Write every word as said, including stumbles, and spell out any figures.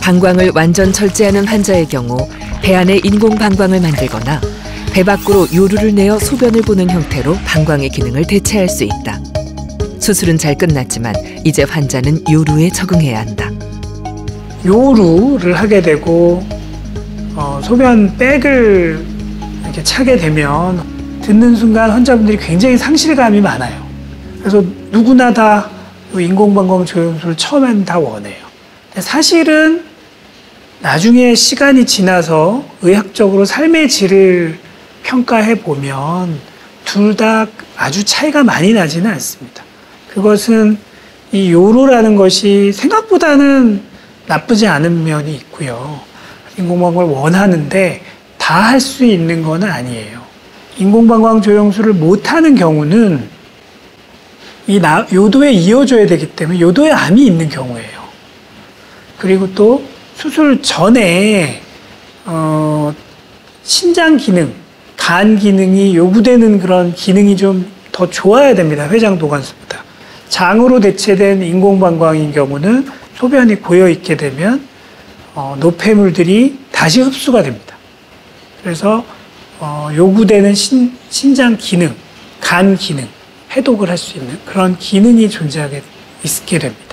방광을 완전 철제하는 환자의 경우 배 안에 인공 방광을 만들거나 배 밖으로 요루를 내어 소변을 보는 형태로 방광의 기능을 대체할 수 있다. 수술은 잘 끝났지만 이제 환자는 요루에 적응해야 한다. 요루를 하게 되고 어, 소변 백을 이렇게 차게 되면 듣는 순간 환자분들이 굉장히 상실감이 많아요. 그래서 누구나 다 인공방광 조영술을 처음에는 다 원해요. 근데 사실은 나중에 시간이 지나서 의학적으로 삶의 질을 평가해 보면 둘 다 아주 차이가 많이 나지는 않습니다. 그것은 이 요로라는 것이 생각보다는 나쁘지 않은 면이 있고요. 인공방광을 원하는데 다 할 수 있는 건 아니에요. 인공방광 조영술을 못하는 경우는 이 나, 요도에 이어줘야 되기 때문에 요도에 암이 있는 경우예요. 그리고 또 수술 전에 어, 신장 기능, 간 기능이 요구되는 그런 기능이 좀 더 좋아야 됩니다. 회장도관수보다. 장으로 대체된 인공방광인 경우는 소변이 고여 있게 되면 어, 노폐물들이 다시 흡수가 됩니다. 그래서 어, 요구되는 신, 신장 기능, 간 기능, 해독을 할 수 있는 그런 기능이 존재하게 있게 됩니다.